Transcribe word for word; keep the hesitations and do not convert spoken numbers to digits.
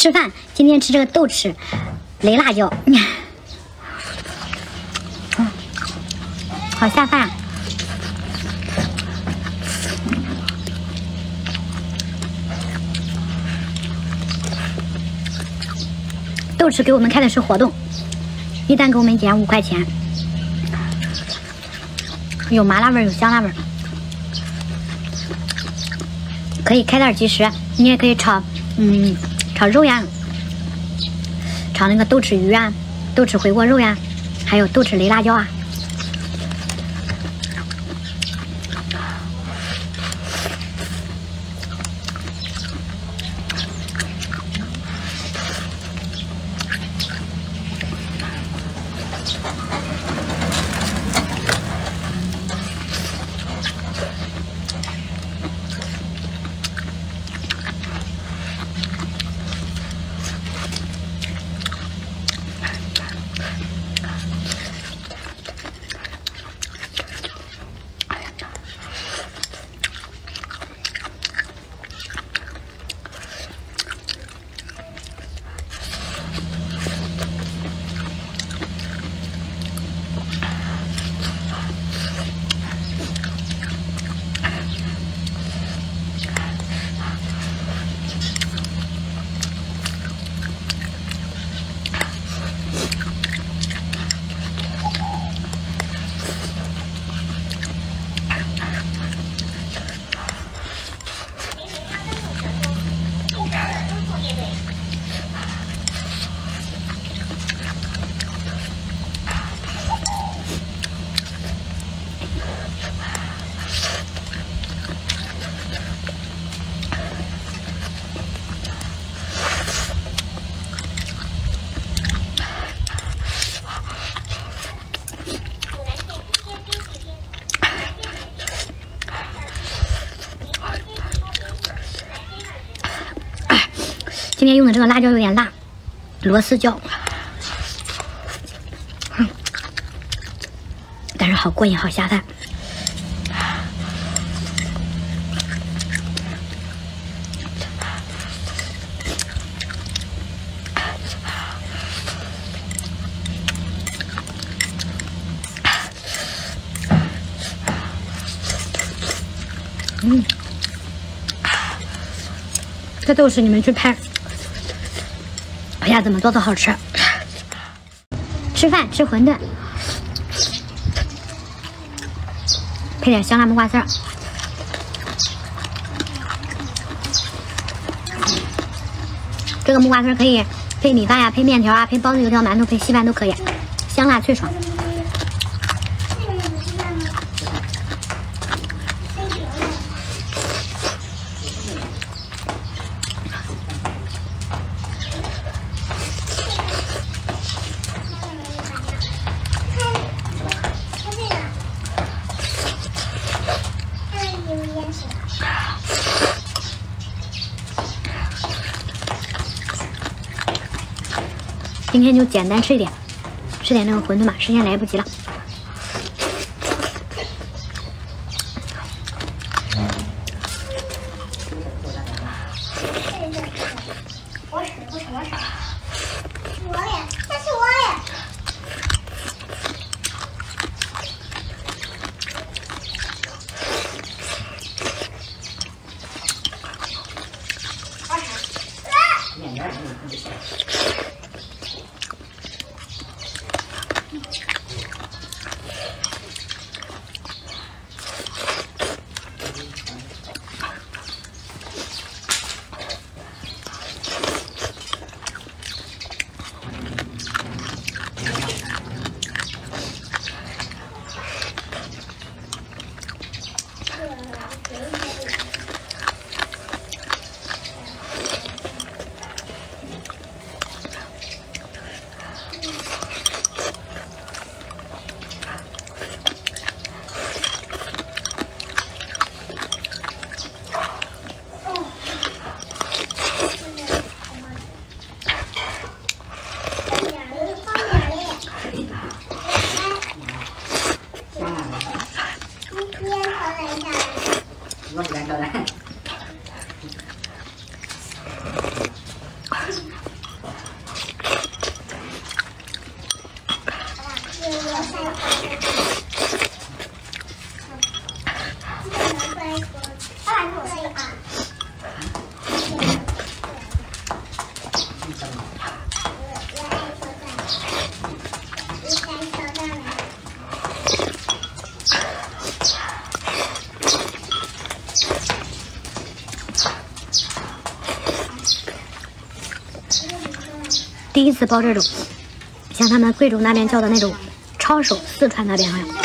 吃饭，今天吃这个豆豉雷辣椒，嗯，好下饭。豆豉给我们开的是活动，一单给我们减五块钱，有麻辣味，有香辣味，可以开袋即食。你也可以炒，嗯，炒肉呀，炒那个豆豉鱼啊，豆豉回锅肉呀，还有豆豉雷辣椒啊。今天用的这个辣椒有点辣，螺丝椒，嗯，但是好过瘾，好下饭。嗯，这都是你们去拍。哎呀，怎么做都好吃！吃饭吃馄饨，配点香辣木瓜丝儿。这个木瓜丝可以配米饭呀，配面条啊，配包子、油条、馒头，配稀饭都可以，香辣脆爽。今天就简单吃一点，吃点那个馄饨吧，时间来不及了。 我使，我使，我使，我也，这是我也。 第一次包这种，像他们贵州那边叫的那种抄手，四川那边好像。